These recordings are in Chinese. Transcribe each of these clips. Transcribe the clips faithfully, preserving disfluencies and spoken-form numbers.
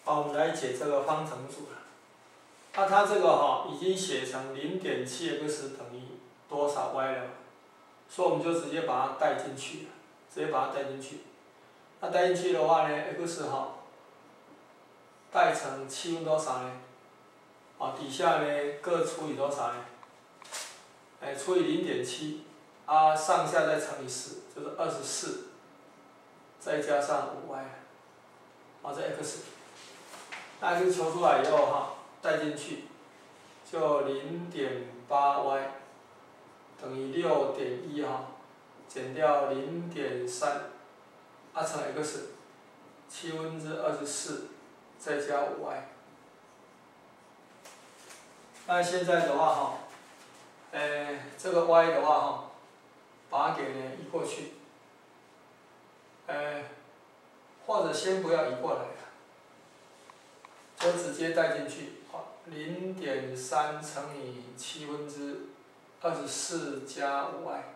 好，我们来解这个方程组了。那它这个哈、已经写成零点七 x 等于多少 y 了，所以我们就直接把它带进去了，直接把它带进去。那带进去的话呢 ，x 哈、带成七分多少呢？啊，底下呢各除以多少呢？哎，除以零点七，啊，上下再乘以十，就是二十四，再加上五 y， 啊，这 x， 那 x 求出来以后哈，带进去，就零点八 y 等于六点一哈，减掉零点三，啊乘 x， 七分之二十四，再加五 y。那现在的话哈，呃，这个 y 的话哈，把它给呢移过去，呃，或者先不要移过来了，就直接带进去，好，零点三乘以七分之二十四加五 y，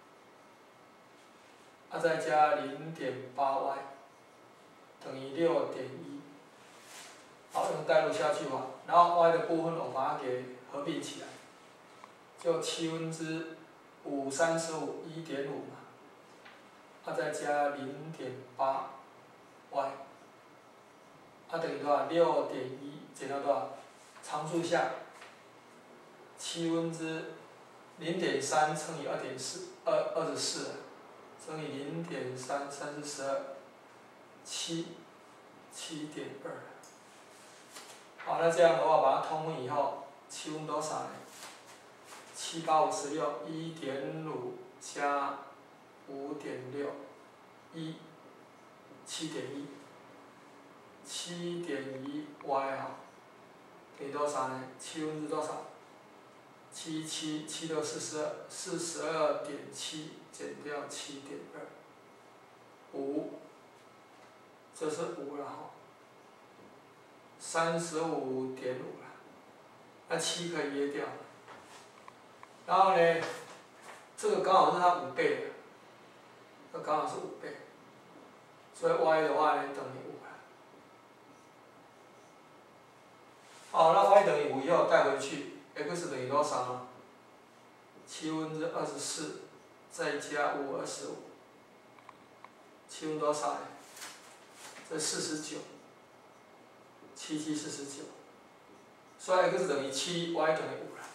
啊再加零点八 y， 等于六点一，好，用代入下去吧，然后 y 的部分我把它给合并起来，就七分之五三十五一点五嘛，啊再加零点八 y， 啊等于多少？六点一减到多少？常数下，七分之零点三乘以二点四，二二十四，乘以零点三，三四十二，七，七点二。好，那这样的话把它通分以后，七分多少呢？七八五十六，一点五加五点六，一，七点一，七点一 y 哈，等于多少呢？七分之多少？七七七六四十二，四十二点七减掉七点二，五，这是五了哈，三十五点五了，那七可以约掉。然后呢，这个刚好是它五倍的，这刚好是五倍，所以 y 的话呢等于五了。好，那 y 等于五以后带回去 ，x 等于多少呢？七分之二十四，再加五二十五，七分多少呢？这四十九，七七四十九，所以 x 等于七 ，y 等于五了。